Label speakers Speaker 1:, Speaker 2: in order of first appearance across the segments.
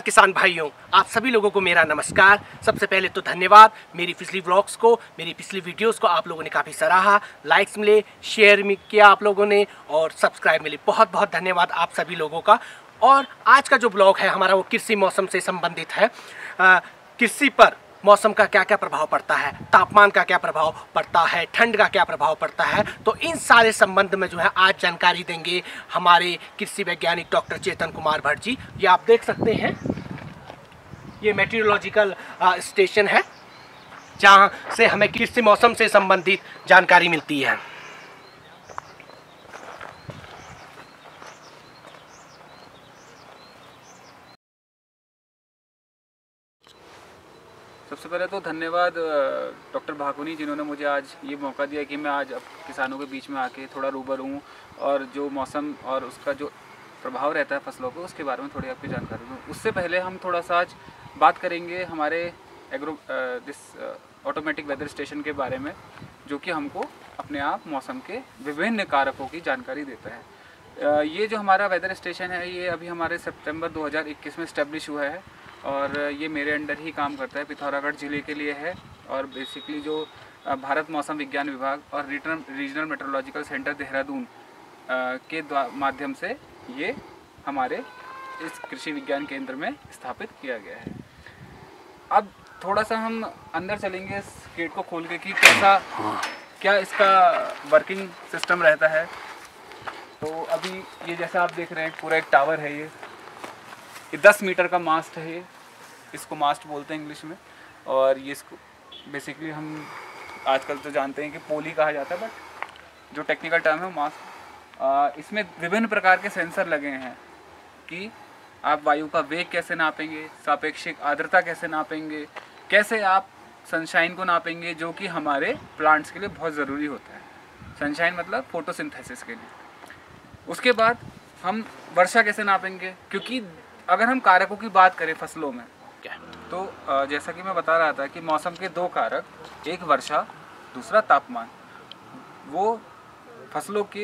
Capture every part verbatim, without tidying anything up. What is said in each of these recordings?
Speaker 1: नमस्कार किसान भाइयों, आप सभी लोगों को मेरा नमस्कार। सबसे पहले तो धन्यवाद, मेरी पिछली व्लॉग्स को, मेरी पिछली वीडियोस को आप लोगों ने काफ़ी सराहा, लाइक्स मिले, शेयर किया आप लोगों ने और सब्सक्राइब मिले। बहुत बहुत धन्यवाद आप सभी लोगों का। और आज का जो ब्लॉग है हमारा वो कृषि मौसम से संबंधित है। कृषि पर मौसम का क्या क्या प्रभाव पड़ता है, तापमान का क्या प्रभाव पड़ता है, ठंड का क्या प्रभाव पड़ता है, तो इन सारे संबंध में जो है आज जानकारी देंगे हमारे कृषि वैज्ञानिक डॉक्टर चेतन कुमार भट्ट जी। ये आप देख सकते हैं, ये मेटीरियोलॉजिकल स्टेशन है जहां से हमें कृषि मौसम से संबंधित जानकारी मिलती है।
Speaker 2: सबसे पहले तो धन्यवाद डॉक्टर भाकुनी जिन्होंने मुझे आज ये मौका दिया कि मैं आज अब किसानों के बीच में आके थोड़ा रूबरू हूँ और जो मौसम और उसका जो प्रभाव रहता है फसलों को उसके बारे में थोड़ी आपकी जानकारी दूँ। उससे पहले हम थोड़ा सा आज बात करेंगे हमारे agro this automatic weather station के बारे में, जो कि हमको अपने आप मौसम के विभिन्न कारकों की जानकारी देता है। ये जो हमारा वेदर स्टेशन है ये अभी हमारे सितंबर दो हज़ार इक्कीस में इस्टेब्लिश हुआ है और ये मेरे अंडर ही काम करता है, पिथौरागढ़ ज़िले के लिए है। और बेसिकली जो भारत मौसम विज्ञान विभाग और रीजनल मेट्रोलॉजिकल सेंटर देहरादून के माध्यम से ये हमारे इस कृषि विज्ञान केंद्र में स्थापित किया गया है। अब थोड़ा सा हम अंदर चलेंगे इस गेट को खोल के कि कैसा क्या इसका वर्किंग सिस्टम रहता है। तो अभी ये जैसा आप देख रहे हैं पूरा एक टावर है, ये ये दस मीटर का मास्ट है, ये इसको मास्ट बोलते हैं इंग्लिश में। और ये इसको बेसिकली हम आजकल तो जानते हैं कि पोली कहा जाता है, बट जो टेक्निकल टर्म है मास्ट। इसमें विभिन्न प्रकार के सेंसर लगे हैं कि आप वायु का वेग कैसे नापेंगे, सापेक्षिक आर्द्रता कैसे नापेंगे, कैसे आप सनशाइन को नापेंगे, जो कि हमारे प्लांट्स के लिए बहुत ज़रूरी होता है। सनशाइन मतलब फोटोसिंथेसिस के लिए। उसके बाद हम वर्षा कैसे नापेंगे, क्योंकि अगर हम कारकों की बात करें फसलों में तो जैसा कि मैं बता रहा था कि मौसम के दो कारक, एक वर्षा दूसरा तापमान, वो फसलों के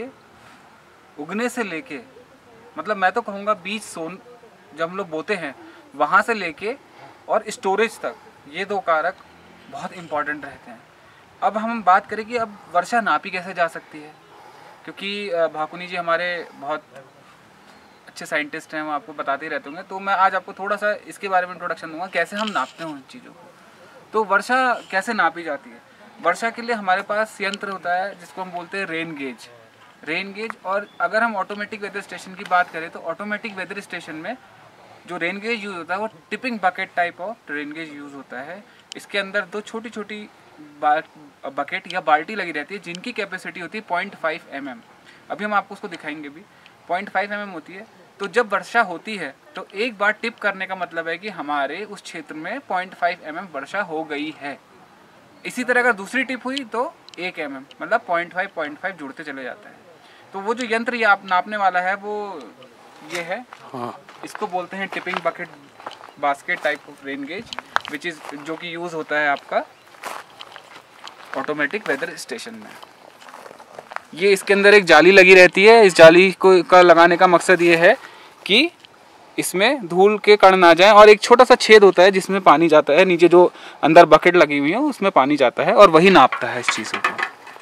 Speaker 2: उगने से लेके मतलब मैं तो कहूँगा बीज सोन जब हम लोग बोते हैं वहाँ से लेके और स्टोरेज तक, ये दो कारक बहुत इम्पॉर्टेंट रहते हैं। अब हम बात करें कि अब वर्षा नापी कैसे जा सकती है, क्योंकि भाकुनी जी हमारे बहुत अच्छे साइंटिस्ट हैं, वो आपको बताते ही रहते होंगे। तो मैं आज आपको थोड़ा सा इसके बारे में इंट्रोडक्शन दूंगा कैसे हम नापते हैं उन चीज़ों को। तो वर्षा कैसे नापी जाती है? वर्षा के लिए हमारे पास यंत्र होता है जिसको हम बोलते हैं रेन गेज। रेन गेज और अगर हम ऑटोमेटिक वेदर स्टेशन की बात करें तो ऑटोमेटिक वेदर स्टेशन में जो रेन गेज यूज़ होता है वो tipping bucket type of rain gauge use होता है। इसके अंदर दो छोटी छोटी बकेट या बाल्टी लगी रहती है जिनकी कैपेसिटी होती है पॉइंट फाइव एम एम। अभी हम आपको उसको दिखाएंगे भी। पॉइंट फाइव एम एम होती है। तो जब वर्षा होती है तो एक बार टिप करने का मतलब है कि हमारे उस क्षेत्र में पॉइंट फाइव एम एम वर्षा हो गई है। इसी तरह अगर दूसरी टिप हुई तो एक एम एम मतलब पॉइंट फाइव पॉइंट फाइव जुड़ते चले जाता है। तो वो जो यंत्र ये आप नापने वाला है वो ये है, इसको बोलते हैं tipping bucket basket type of rain gauge, which is जो कि यूज़ होता है आपका ऑटोमेटिक वेदर स्टेशन में। ये इसके अंदर एक जाली लगी रहती है। इस जाली को का लगाने का मकसद ये है कि इसमें धूल के कण ना जाएं और एक छोटा सा छेद होता है जिसमें पानी जाता है, नीचे जो अंदर बकेट लगी हुई है उसमें पानी जाता है और वही नापता है इस चीज़ों को।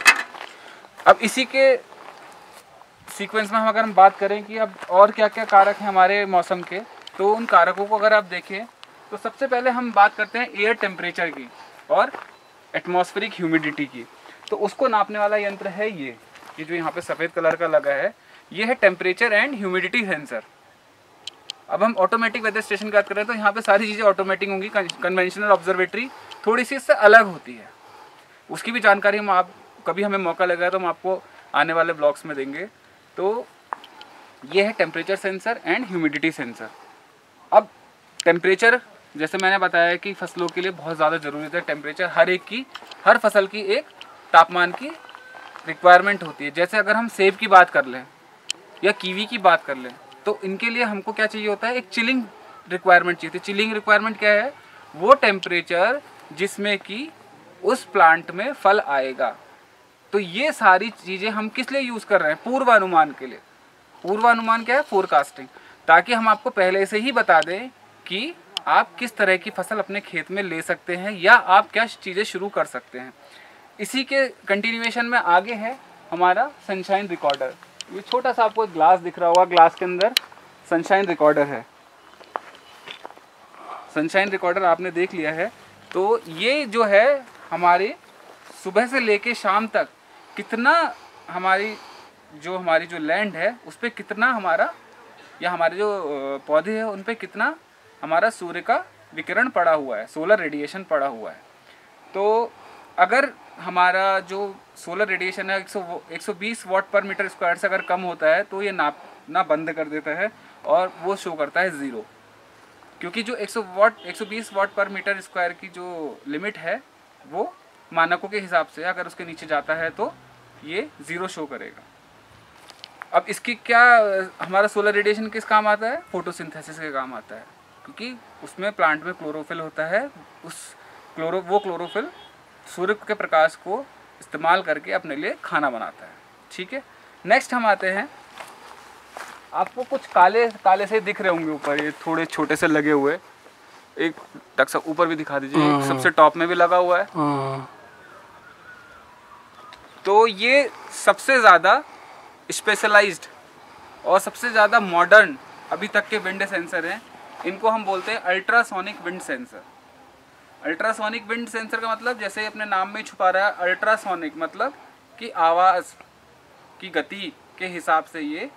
Speaker 2: अब इसी के सीक्वेंस में हम अगर हम बात करें कि अब और क्या क्या कारक हैं हमारे मौसम के, तो उन कारकों को अगर आप देखें तो सबसे पहले हम बात करते हैं एयर टेम्परेचर की और एटमॉस्फेरिक ह्यूमिडिटी की। तो उसको नापने वाला यंत्र है ये ये जो यहाँ पे सफ़ेद कलर का लगा है, ये है टेम्परेचर एंड ह्यूमिडिटी सेंसर। अब हम ऑटोमेटिक वेदर स्टेशन की बात करें तो यहाँ पे सारी चीज़ें ऑटोमेटिक होंगी। कन्वेंशनल ऑब्जर्वेटरी थोड़ी सी इससे अलग होती है, उसकी भी जानकारी हम आप कभी हमें मौका लगा तो हम आपको आने वाले ब्लॉग्स में देंगे। तो ये है temperature sensor and humidity sensor. अब टेम्परेचर जैसे मैंने बताया कि फसलों के लिए बहुत ज़्यादा ज़रूरी है टेम्परेचर, हर एक की हर फसल की एक तापमान की रिक्वायरमेंट होती है। जैसे अगर हम सेब की बात कर लें या कीवी की बात कर लें तो इनके लिए हमको क्या चाहिए होता है, एक चिलिंग रिक्वायरमेंट चाहिए। चिलिंग रिक्वायरमेंट क्या है? वो टेम्परेचर जिसमें कि उस प्लांट में फल आएगा। तो ये सारी चीज़ें हम किस लिए यूज़ कर रहे हैं? पूर्वानुमान के लिए। पूर्वानुमान क्या है? फोरकास्टिंग। ताकि हम आपको पहले से ही बता दें कि आप किस तरह की फसल अपने खेत में ले सकते हैं या आप क्या चीज़ें शुरू कर सकते हैं। इसी के कंटिन्यूएशन में आगे है हमारा सनशाइन रिकॉर्डर। ये छोटा सा आपको एक ग्लास दिख रहा होगा, ग्लास के अंदर सनशाइन रिकॉर्डर है। सनशाइन रिकॉर्डर आपने देख लिया है। तो ये जो है हमारे सुबह से लेके शाम तक कितना हमारी जो हमारी जो लैंड है उस पर कितना हमारा या हमारे जो पौधे हैं उन पर कितना हमारा सूर्य का विकिरण पड़ा हुआ है, सोलर रेडिएशन पड़ा हुआ है। तो अगर हमारा जो सोलर रेडिएशन है एक सौ बीस वाट पर मीटर स्क्वायर से अगर कम होता है तो ये नापना बंद कर देता है और वो शो करता है ज़ीरो, क्योंकि जो एक सौ वाट एक सौ बीस वाट पर मीटर स्क्वायर की जो लिमिट है वो मानकों के हिसाब से अगर उसके नीचे जाता है तो ये ज़ीरो शो करेगा। अब इसकी क्या हमारा सोलर रेडिएशन किस काम आता है? फोटोसिंथेसिस के काम आता है, क्योंकि उसमें प्लांट में क्लोरोफिल होता है। उस क्लोरो वो क्लोरोफिल सूर्य के प्रकाश को इस्तेमाल करके अपने लिए खाना बनाता है। ठीक है, नेक्स्ट हम आते हैं, आपको कुछ काले काले से दिख रहे होंगे ऊपर, ये थोड़े छोटे से लगे हुए, एक टक सा ऊपर भी दिखा दीजिए, सबसे टॉप में भी लगा हुआ है। तो ये सबसे ज़्यादा स्पेशलाइज्ड और सबसे ज़्यादा मॉडर्न अभी तक के विंड सेंसर हैं। इनको हम बोलते हैं ultrasonic wind sensor. Ultrasonic wind sensor का मतलब जैसे अपने नाम में छुपा रहा है, अल्ट्रासोनिक मतलब कि आवाज़ की गति के हिसाब से ये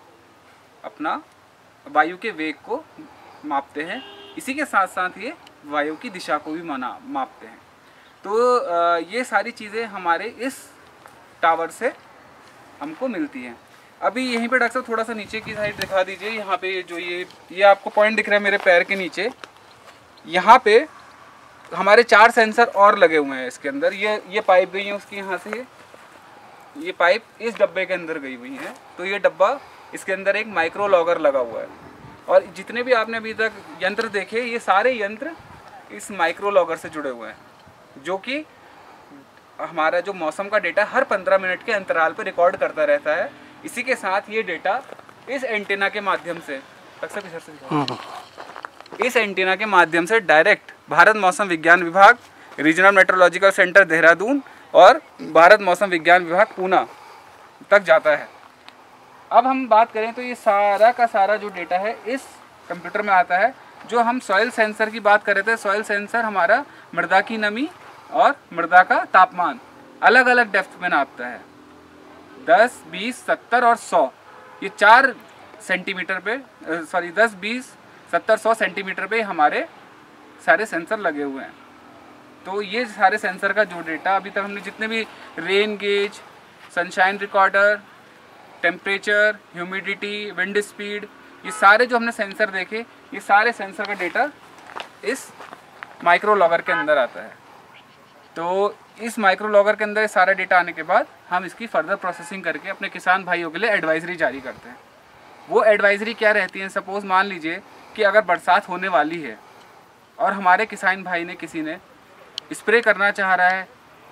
Speaker 2: अपना वायु के वेग को मापते हैं। इसी के साथ साथ ये वायु की दिशा को भी माना मापते हैं। तो ये सारी चीज़ें हमारे इस टावर से हमको मिलती हैं। अभी यहीं पे डॉक्टर साहब थोड़ा सा नीचे की साइड दिखा दीजिए। यहाँ पे जो ये ये आपको पॉइंट दिख रहा है मेरे पैर के नीचे, यहाँ पे हमारे चार सेंसर और लगे हुए हैं इसके अंदर। ये ये पाइप गई है उसकी, यहाँ से ये पाइप इस डब्बे के अंदर गई हुई है। तो ये डब्बा, इसके अंदर एक माइक्रो लॉगर लगा हुआ है। और जितने भी आपने अभी तक यंत्र देखे, ये सारे यंत्र इस माइक्रो लॉगर से जुड़े हुए हैं, जो कि हमारा जो मौसम का डेटा हर पंद्रह मिनट के अंतराल पर रिकॉर्ड करता रहता है। इसी के साथ ये डेटा इस एंटीना के माध्यम से अक्सर इधर से दिखाओ, इस एंटीना के माध्यम से डायरेक्ट भारत मौसम विज्ञान विभाग, रीजनल मेट्रोलॉजिकल सेंटर देहरादून और भारत मौसम विज्ञान विभाग पूना तक जाता है। अब हम बात करें तो ये सारा का सारा जो डेटा है इस कंप्यूटर में आता है। जो हम सॉइल सेंसर की बात कर रहे थे, सॉइल सेंसर हमारा मृदा की नमी और मृदा का तापमान अलग अलग डेप्थ में नापता है। दस, बीस, सत्तर और सौ, ये चार सेंटीमीटर पे, सॉरी दस, बीस, सत्तर, सौ सेंटीमीटर पे हमारे सारे सेंसर लगे हुए हैं। तो ये सारे सेंसर का जो डेटा अभी तक हमने जितने भी rain gauge, sunshine recorder, temperature, humidity, wind speed, ये सारे जो हमने सेंसर देखे, ये सारे सेंसर का डेटा इस माइक्रो लॉगर के अंदर आता है। तो इस माइक्रो लॉगर के अंदर सारा डेटा आने के बाद हम इसकी फर्दर प्रोसेसिंग करके अपने किसान भाइयों के लिए एडवाइजरी जारी करते हैं। वो एडवाइजरी क्या रहती है? सपोज़ मान लीजिए कि अगर बरसात होने वाली है और हमारे किसान भाई ने किसी ने स्प्रे करना चाह रहा है,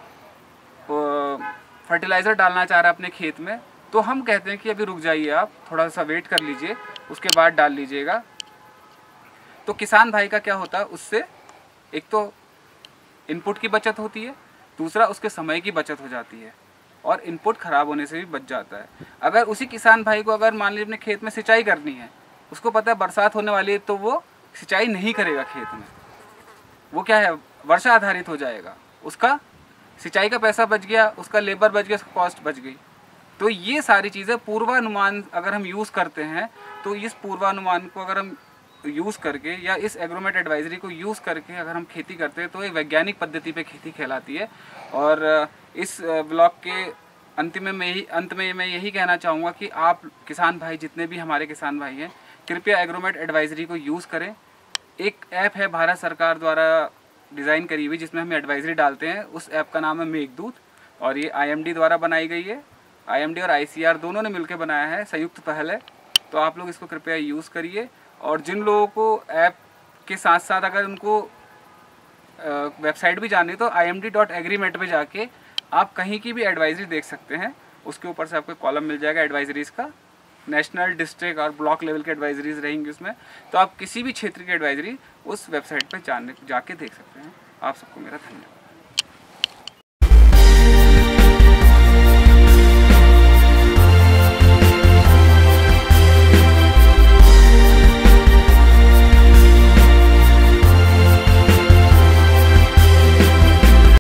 Speaker 2: फर्टिलाइज़र डालना चाह रहा है अपने खेत में, तो हम कहते हैं कि अभी रुक जाइए, आप थोड़ा सा वेट कर लीजिए, उसके बाद डाल लीजिएगा। तो किसान भाई का क्या होता है, उससे एक तो इनपुट की बचत होती है, दूसरा उसके समय की बचत हो जाती है और इनपुट ख़राब होने से भी बच जाता है। अगर उसी किसान भाई को अगर मान लीजिए अपने खेत में सिंचाई करनी है, उसको पता है बरसात होने वाली है, तो वो सिंचाई नहीं करेगा खेत में, वो क्या है, वर्षा आधारित हो जाएगा, उसका सिंचाई का पैसा बच गया, उसका लेबर बच गया, उसका कॉस्ट बच गई। तो ये सारी चीज़ें पूर्वानुमान अगर हम यूज़ करते हैं, तो इस पूर्वानुमान को अगर हम यूज़ करके या इस एग्रोमेट एडवाइजरी को यूज़ करके अगर हम खेती करते हैं तो एक वैज्ञानिक पद्धति पे खेती कहलाती है। और इस ब्लॉग के अंत में मैं यही अंत में मैं यही कहना चाहूँगा कि आप किसान भाई, जितने भी हमारे किसान भाई हैं, कृपया एग्रोमेट एडवाइजरी को यूज़ करें। एक ऐप है भारत सरकार द्वारा डिज़ाइन करी हुई जिसमें हम एडवाइजरी डालते हैं, उस ऐप का नाम है मेघदूत और ये आई एम डी द्वारा बनाई गई है। आई एम डी और आई सी आर दोनों ने मिलकर बनाया है, संयुक्त पहल है। तो आप लोग इसको कृपया यूज़ करिए। और जिन लोगों को ऐप के साथ साथ अगर उनको वेबसाइट भी जानी तो I M D dot agrimet पे जाके आप कहीं की भी एडवाइजरी देख सकते हैं, उसके ऊपर से आपको कॉलम मिल जाएगा एडवाइजरीज़ का, नेशनल, डिस्ट्रिक्ट और ब्लॉक लेवल की एडवाइजरीज रहेंगी उसमें। तो आप किसी भी क्षेत्र की एडवाइजरी उस वेबसाइट पर जाने जाके देख सकते हैं। आप सबको मेरा धन्यवाद।